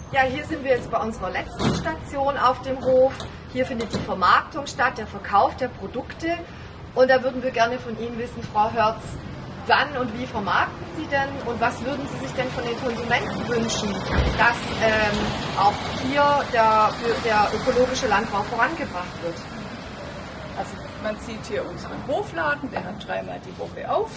Ja, hier sind wir jetzt bei unserer letzten Station auf dem Hof. Hier findet die Vermarktung statt, der Verkauf der Produkte. Und da würden wir gerne von Ihnen wissen, Frau Hörz, wann und wie vermarkten Sie denn und was würden Sie sich denn von den Konsumenten wünschen, dass auch hier der ökologische Landbau vorangebracht wird? Also man sieht hier unseren Hofladen, der hat 3-mal die Woche auf.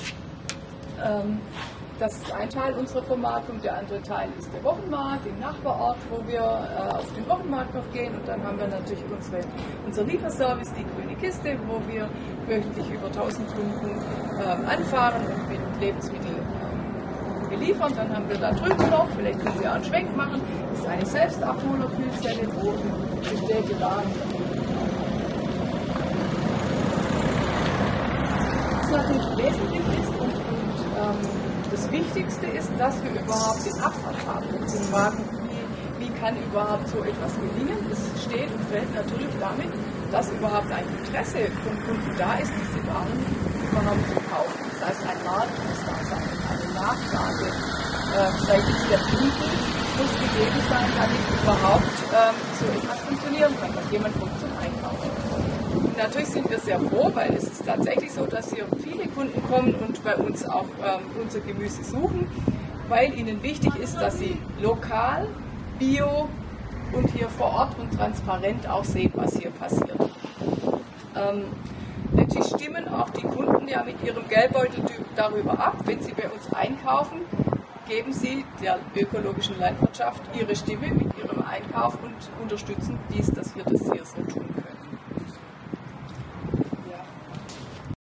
Das ist ein Teil unserer Vermarktung. Der andere Teil ist der Wochenmarkt im Nachbarort, wo wir auf den Wochenmarkt noch gehen. Und dann haben wir natürlich unser Lieferservice, die grüne Kiste, wo wir wöchentlich über 1000 Kunden anfahren und mit Lebensmitteln beliefern. Dann haben wir da drüben noch, vielleicht können Sie auch einen Schwenk machen, das ist eine Selbstabholer-Kühlzelle, wo bestellte Waren natürlich wesentlich ist und das Wichtigste ist, dass wir überhaupt den Absatz haben. Und Sie fragen, wie kann überhaupt so etwas gelingen? Das steht und fällt natürlich damit, dass überhaupt ein Interesse vom Kunden da ist, diese Waren überhaupt zu kaufen. Das heißt, ein Markt muss da sein, eine Nachfrage seitens der Kunden muss gegeben sein, damit überhaupt so etwas funktionieren kann, dass jemand kommt zum Einkaufen. Und natürlich sind wir sehr froh, weil es ist tatsächlich so, dass hier viele Kunden kommen und bei uns auch unser Gemüse suchen, weil ihnen wichtig ist, dass sie lokal, bio und hier vor Ort und transparent auch sehen, was hier passiert. Letztlich stimmen auch die Kunden ja mit ihrem Geldbeutel darüber ab, wenn sie bei uns einkaufen, geben sie der ökologischen Landwirtschaft ihre Stimme mit ihrem Einkauf und unterstützen dies, dass wir das hier so tun können.